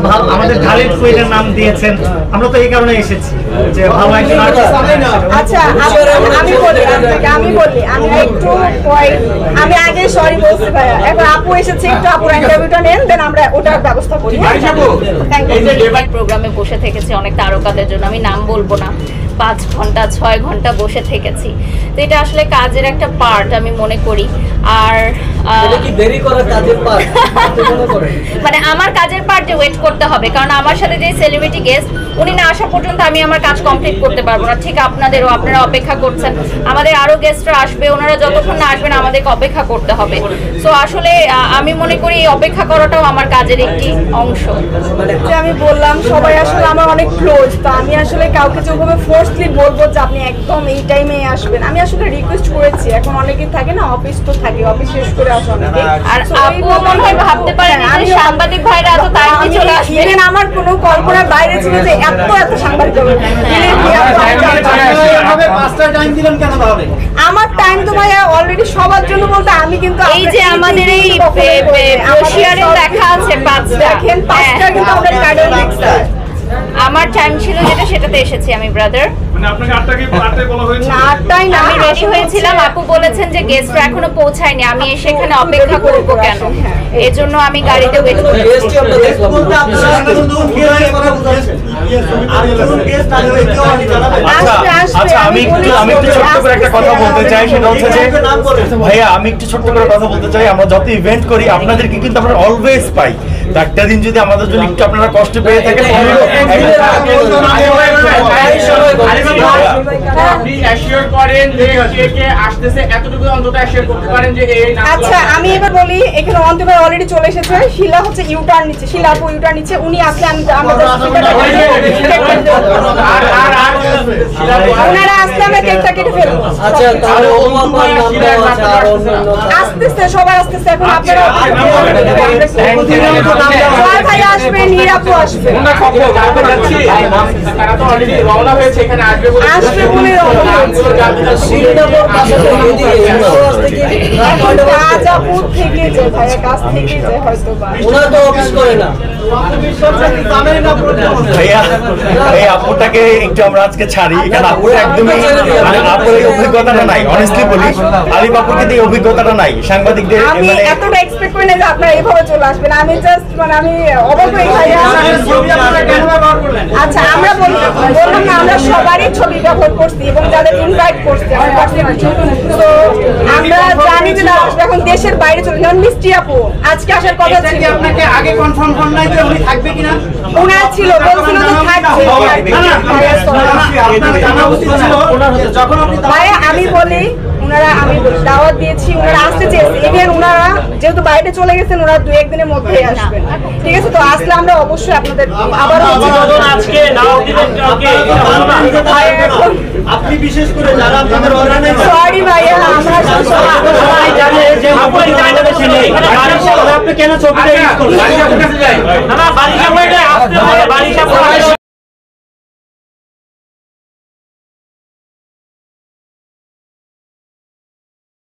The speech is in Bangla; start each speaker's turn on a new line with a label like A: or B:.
A: আমাদের খালিদ কুইনের নাম দিয়েছেন, আমরা তো এই কারণে এসেছি যে ভালো একজন আর্টিস্ট।
B: আচ্ছা আমি একটু আমি আগে সরি বলছি ভাইয়া, এখন আপু এসেছে, একটু আপুর ইন্টারভিউটা নেন, দেন আমরা ওটার ব্যবস্থা করি।
C: প্রোগ্রামে বসে থেকেছি অনেক তারকাদের জন্য, আমি নাম বলবো না, 5 ঘন্টা 6 ঘন্টা বসে থেকেছি। তো এটা আসলে কাজের একটা পার্ট আমি মনে করি। আর মানে আমার কাজের পার্ট যে ওয়েট করতে হবে, কারণ আমার সাথে যে সেলিব্রিটি গেস্ট উনি না আসা পর্যন্ত আমি আমার কাজ কমপ্লিট করতে পারবো না। ঠিক আপনাদেরও, আপনারা অপেক্ষা করছেন, আমাদের আরো গেস্টরা আসবে, ওনারা যতক্ষণ না আসবেন আমাদেরকে অপেক্ষা করতে হবে। সো আসলে আমি মনে করি এই অপেক্ষা করাটাও আমার কাজের একটি অংশ।
B: যে আমি বললাম সবাই আসলে আমার অনেক ক্লোজ, তো আমি আসলে কাউকে যেভাবে ফোর্সলি বলবো যে আপনি একদম এই টাইমে আসবেন, আমি আসলে রিকোয়েস্ট করেছি। এখন অনেকেই থাকে না, অফিস তো থাকে, অফিস শেষ করে আসে অনেকে।
C: আর আপু মনে হয় ভাবতে পারেন আমি সাংবাদিক ভাইরা এত তাড়াতাড়ি চলে আসবে,
B: ইভেন আমার কোনো কল্পনার বাইরে ছিল যে এত সাংবাদিক হবে। আমার টাইম তো ভাইয়া অলরেডি সবার জন্য বলতে আমি কিন্তু
C: এই যে আমাদের এই ব্রোশিয়ারে লেখা আছে 5টা,
B: দেখেন 5টা কিন্তু আমরা কার্ডে লিখছি।
C: আমার টাইম ছিল যেটা সেটাতে এসেছি আমি ব্রাদার।
D: মানে আপনাকে 8টায় বলা হয়েছে?
B: না 8টায় না,
C: আমি রেডি হয়েছিলাম, আপু বলেছেন যে গেস্টরা এখনো পৌঁছায়নি, আমি এসে এখানে অপেক্ষা করব কেন, এজন্য আমি গাড়িতে ওয়েট করছি।
E: আচ্ছা আমি একটু ছোট্ট করে একটা কথা বলতে চাই, সেটা হচ্ছে যে ভাইয়া আমি একটু ছোট্ট করে কথা বলতে চাই, আমরা যত ইভেন্ট করি আপনাদেরকে কিন্তু আমরা অলওয়েজ পাই। তো একটা দিন যদি আমাদের জন্য একটু আপনারা কষ্ট পেয়ে থাকেন,
B: আচ্ছা আমি এবার বলি, এখানে অন্তত অলরেডি চলে এসেছে, শিলা হচ্ছে ইউটার্ন নিচ্ছে, শিলা আপু ইউটার্ন নিচ্ছে, উনি আসলে ওনারা আসলে আমরা কেকটা কেটে ফেলবো।
F: আচ্ছা তাহলে
B: আসতেছে সবাই আসতেছে, এখন আপনারা ভাই আসবে, নীরাপু আসবে, আসবে বলে রাজাপুর থেকে যে ভাইয়ের কাছ থেকে যে হয়তো
F: ওনারা তো অফিস করে না।
E: ভাইয়া এই আপুটাকে একটু আমরা আজকে ছাড়ি, এখানে আপুটা একদমই মানে আপুর এই অভিজ্ঞতাটা নাই, অনেস্টলি বলি আলিফ আপুর কিন্তু এই অভিজ্ঞতাটা নাই সাংবাদিকদের।
B: আমি এতটা এক্সপেক্ট করি না যে আপনারা এইভাবে চলে আসবেন, আমি জাস্ট মানে আমি অবাক হয়ে ভাইয়া। আচ্ছা আমরা বললাম না, আমরা সবারই ছবি ব্যবহার করছি এবং যাদের ইনভাইট করছি তো আমরা জানি যে না এখন দেশের বাইরে চলে যান। মিষ্টি আপু আজকে আসার কথা ছিল,
A: আপনাকে আগে কনফার্ম করেন নাই যে উনি থাকবে কিনা?
B: ওনার ছিল, বলছিল যে থাকবে। ভাইয়া আমি বলি ওনারা, আমি দাওয়াত দিয়েছি, ওনারা আসতে চেয়েছে, ইভেন ওনারা যেহেতু বাইরে চলে গেছেন ওনারা 2-1 দিনের মধ্যেই আসবেন, ঠিক আছে? তো আসলে আমরা অবশ্যই আপনাদের আবার
A: আজকে নাও দিবেন কালকে আপনি বিশেষ করে যারা আপনাদের অর্গানাইজ।
B: সরি ভাইয়া, আমরা
A: সবাই জানে যে আপনি বাংলাদেশে নেই, আপনি কেন ছবিটা ইউজ করলেন?